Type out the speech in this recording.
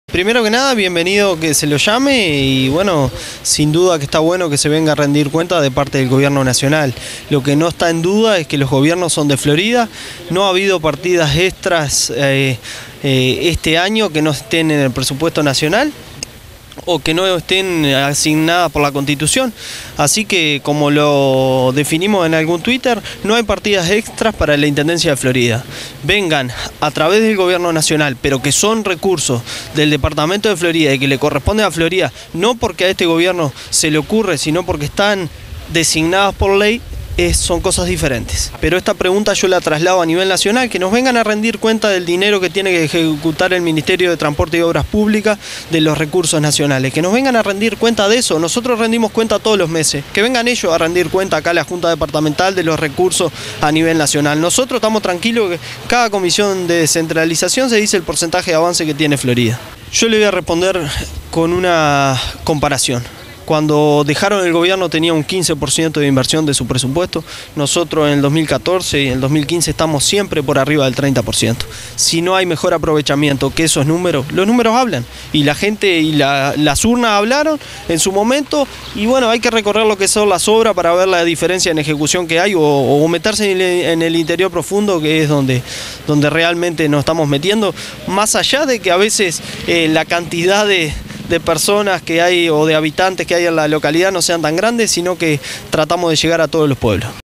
Primero que nada, bienvenido que se lo llame y bueno, sin duda que está bueno que se venga a rendir cuenta de parte del gobierno nacional. Lo que no está en duda es que los gobiernos son de Florida, no ha habido partidas extras este año que no estén en el presupuesto nacional o que no estén asignadas por la Constitución. Así que, como lo definimos en algún Twitter, no hay partidas extras para la Intendencia de Florida. Vengan a través del gobierno nacional, pero que son recursos del departamento de Florida y que le corresponden a Florida, no porque a este gobierno se le ocurre, sino porque están designadas por ley. Son cosas diferentes. Pero esta pregunta yo la traslado a nivel nacional, que nos vengan a rendir cuenta del dinero que tiene que ejecutar el Ministerio de Transporte y Obras Públicas, de los recursos nacionales, que nos vengan a rendir cuenta de eso. Nosotros rendimos cuenta todos los meses, que vengan ellos a rendir cuenta acá a la Junta Departamental de los recursos a nivel nacional. Nosotros estamos tranquilos que cada comisión de descentralización se dice el porcentaje de avance que tiene Florida. Yo le voy a responder con una comparación. Cuando dejaron el gobierno tenía un 15% de inversión de su presupuesto. Nosotros en el 2014 y en el 2015 estamos siempre por arriba del 30%. Si no hay mejor aprovechamiento que esos números, los números hablan. Y la gente y las urnas hablaron en su momento. Y bueno, hay que recorrer lo que son las obras para ver la diferencia en ejecución que hay o meterse en el interior profundo, que es donde realmente nos estamos metiendo. Más allá de que a veces la cantidad de personas que hay o de habitantes que hay en la localidad no sean tan grandes, sino que tratamos de llegar a todos los pueblos.